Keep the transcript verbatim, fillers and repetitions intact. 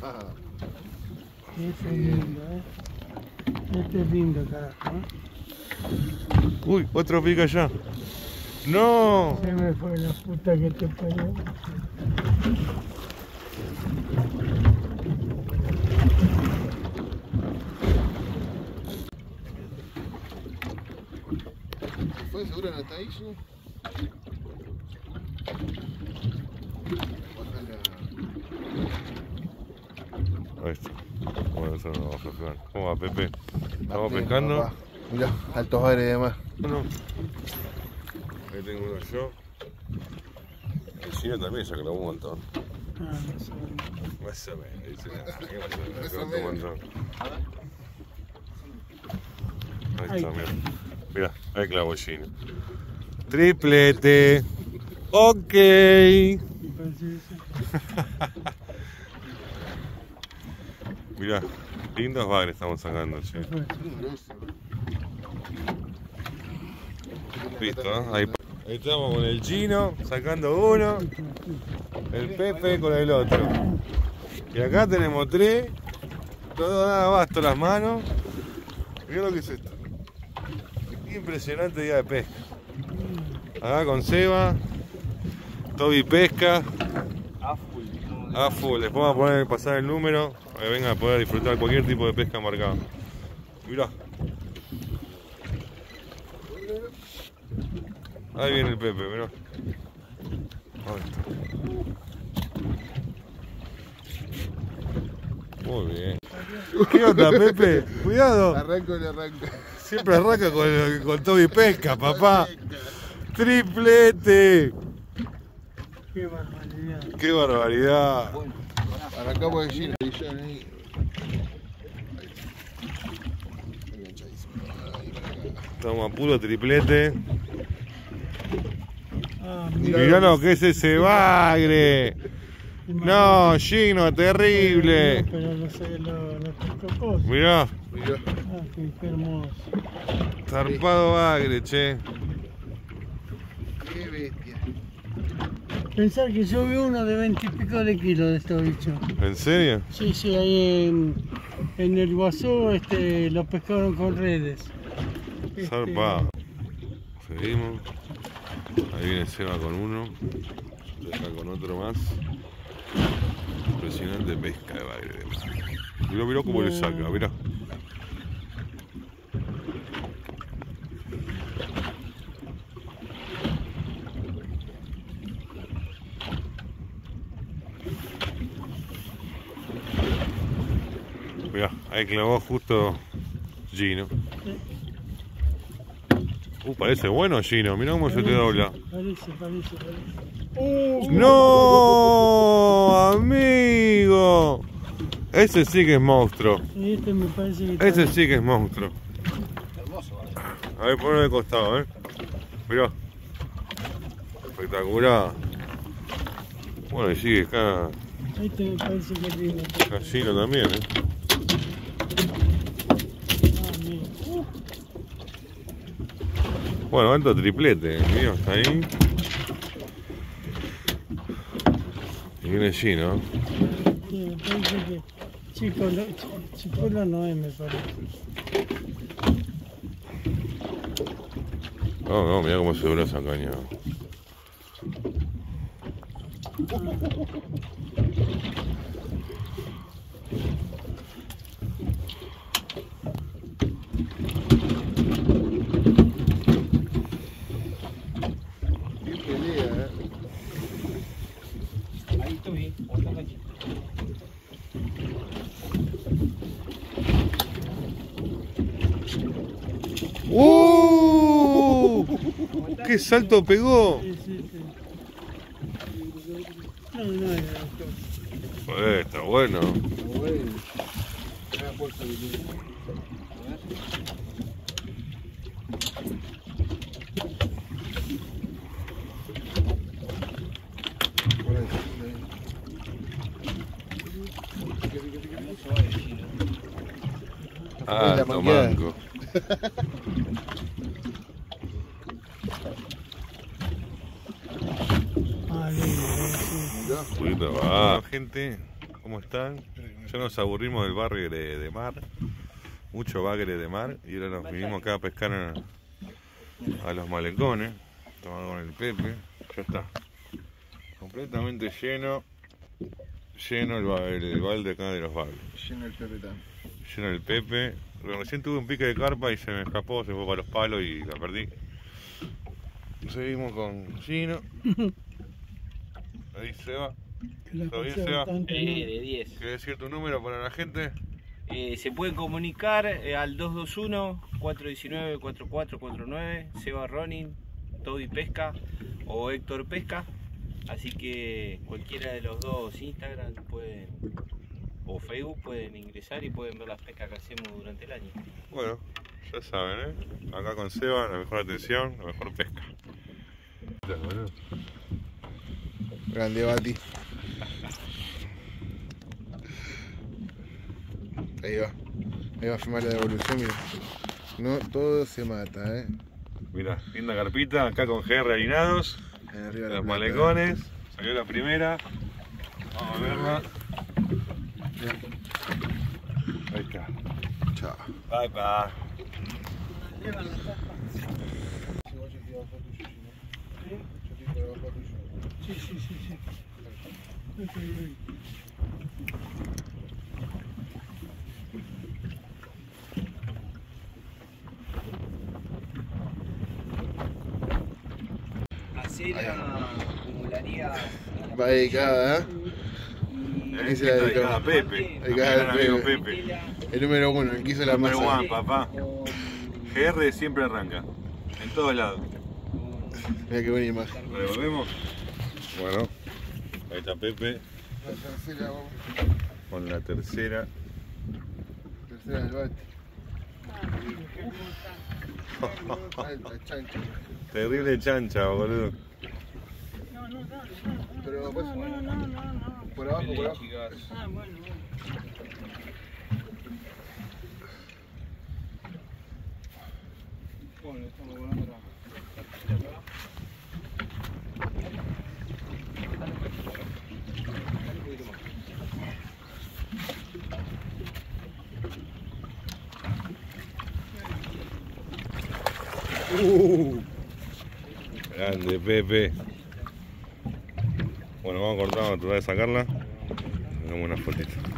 Este es lindo, ¿eh? Este es lindo, carajo, ¿eh? Uy, otro pica allá. ¡No! Se me fue la puta que te parió. ¿Fue seguro no está ahí, sí? Ahí está. Bueno, eso no va a pescar. ¿Cómo va, Pepe? ¿Estamos Bien, pescando? papá. Mirá, altos aires y demás. Bueno. Ahí tengo uno yo. El chino también ya clavó un montón. Ah, no sé. Más o menos, dice. Ah, ¿qué más o menos? Más o Clavó un menos. montón. Ahí Ahí. está, mira. Mira, ahí clavó el chino. Triplete. Ok. Me parece eso. Mirá, lindos bagres estamos sacando, che. Listo, ¿eh? ahí, ahí estamos con el chino sacando uno, el Pepe con el otro. Y acá tenemos tres, todo da abasto las manos. Mirá lo que es esto. Qué impresionante día de pesca. Acá con Seba, Toby pesca. A full. A full, después vamos a poner, pasar el número para que vengan a poder disfrutar cualquier tipo de pesca marcado. Mirá. Ahí viene el Pepe, mirá. Ahí está. Muy bien. ¿Qué onda, Pepe? Cuidado. Arranco y arranco. Siempre arranca con, con Toby Pesca, papá. Triplete. Qué barbaridad. Qué barbaridad. Arrancamos de Gino. Ahí. Estamos a puro triplete. Ah, Mirá lo que es ese bagre. No, Gino, terrible. Pero no sé, lo, lo pescó. Mirá, Mirá. Ah, qué, qué hermoso. zarpado bagre, che. Qué bestia. Pensar que yo vi uno de veinte y pico de kilos de estos bichos. ¿En serio? Sí, sí, ahí en, en el Guazú este, lo pescaron con redes. Este, Zarpado. Seguimos. Ahí viene Seba con uno. Yo acá con otro más. Impresionante pesca de bagre. Mirá, mirá cómo le saca, mirá. Mirá, ahí clavó justo Gino. Uh, parece bueno Gino, mirá cómo se te dobla. Parece, parece, parece. Uh, ¡No, amigo! Ese sí que es monstruo. Este me parece que está- Ese sí que es monstruo. Hermoso, ¿eh? A ver, ponlo de costado, ¿eh? Mirá. Espectacular. Bueno, y sigue acá, Este me parece que es lindo. acá Gino también, ¿eh? Ah, mira. Uh, Bueno, alto triplete, el mío está ahí. Y viene Gino. sí, me parece que chico, no, chicola no es, me parece. No, no, mirá cómo se dobla esa caña. Qué pelea, eh. Ahí estoy, otra cachita. ¡Uh! ¡Qué salto pegó! Sí, sí, sí. No, no era doctor. Joder, está bueno. Bueno. Una fuerza que tiene. Por ahí, Ah, la mangueada. tomanco. Ah, lindo, eh, sí. Mirá. Purito, va. Gente, ¿cómo están? Espera que me Ya nos aburrimos del bagre de mar, mucho bagre de mar, y ahora nos vinimos acá a pescar a, a los malecones. Estamos con el Pepe, ya está. Completamente lleno, lleno el, el, el balde acá de los bagres. Lleno el Pepe también. Lleno el Pepe. Recién tuve un pique de carpa y se me escapó, se fue para los palos y la perdí. Seguimos con Gino. Ahí se va. ¿Todo bien, Seba? Eh, de diez. ¿Quieres decir tu número para la gente? Eh, se pueden comunicar eh, al dos dos uno, cuatro uno nueve, cuatro cuatro cuatro nueve, Seba Ronin, Toby Pesca o Héctor Pesca. Así que cualquiera de los dos Instagram pueden, o Facebook pueden ingresar y pueden ver las pescas que hacemos durante el año. Bueno, ya saben, ¿eh? Acá con Seba, la mejor atención, la mejor pesca. Grande Bati. Ahí va. Ahí va a filmar la devolución, mira. No todo se mata, eh. Mirá, linda carpita, acá con G R harinados. Ahí arriba la Los plata, malecones. Salió la primera. Vamos a verla. Ahí está. eh. Chao. Bye bye. Sí, sí, sí, sí. Acera acumularía. Va dedicada, ¿eh? Aquí se la Esta dedicó. dedicada a Pepe. Dedicada Gran al amigo Pepe. Pepe. El número uno, el que hizo la Number masa. one, papá. G R siempre arranca. En todos lados. Mira qué buena imagen. ¿Lo devolvemos? Bueno, ahí está Pepe La tercera, vamos. con la tercera. Tercera del Bati. Alta chancha. Terrible chancha, boludo. Pero pues, No, no, no, no, no. por abajo, por abajo. Ah, bueno, bueno. Bueno, estamos volando acá. Uh, grande Pepe. Bueno, vamos a cortar, vamos a tratar de sacarla. Hagamos una fotito.